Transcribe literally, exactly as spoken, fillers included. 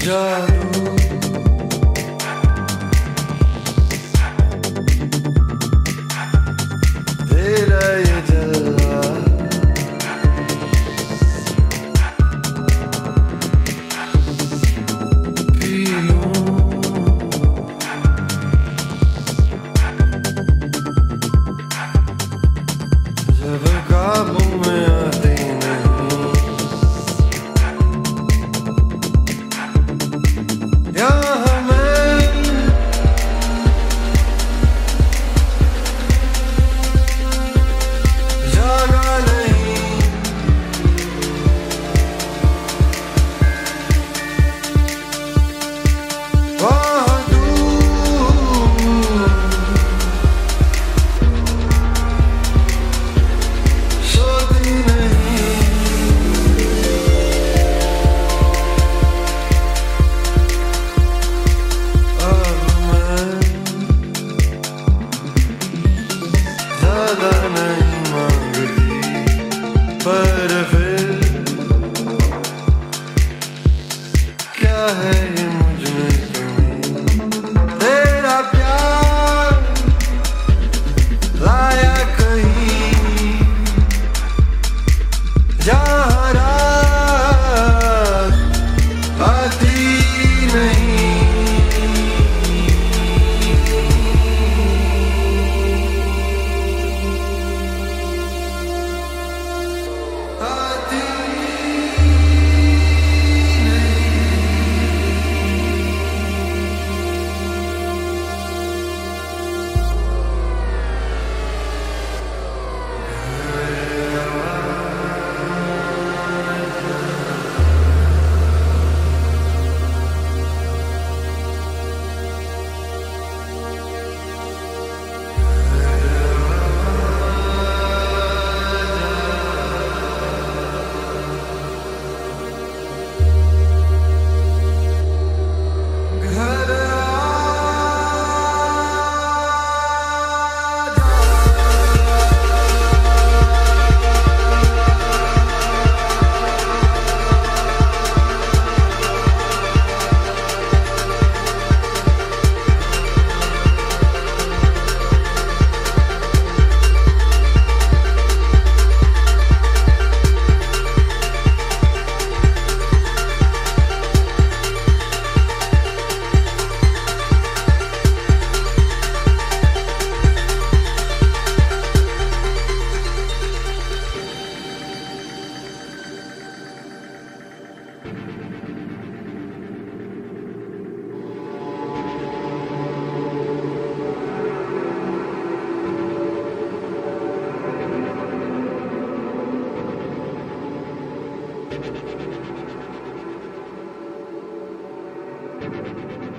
जादू तेरा ये जलवा पी लूं जब काबू में आती नहीं यहाँ मैं जागा नहीं वहाँ दूर सोती नहीं अब मैं ज्यादा नहीं मांगती पर फिर क्या है ये मुझ में कमी तेरा प्यार लाया कहीं जहाँ रात आती नहीं आती घर Thank you.